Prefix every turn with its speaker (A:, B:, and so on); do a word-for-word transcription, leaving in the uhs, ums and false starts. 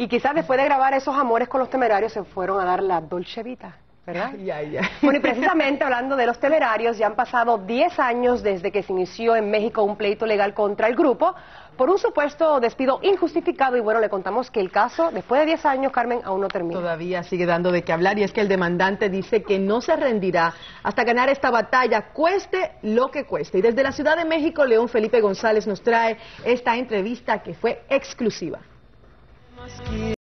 A: Y quizás después de grabar esos amores con los Temerarios se fueron a dar la Dolce Vita, ¿verdad?
B: Ay, ay, ay.
A: Bueno, y precisamente hablando de los Temerarios, ya han pasado diez años desde que se inició en México un pleito legal contra el grupo por un supuesto despido injustificado. Y bueno, le contamos que el caso, después de diez años, Carmen, aún no termina.
B: Todavía sigue dando de qué hablar, y es que el demandante dice que no se rendirá hasta ganar esta batalla, cueste lo que cueste. Y desde la Ciudad de México, León Felipe González nos trae esta entrevista que fue exclusiva.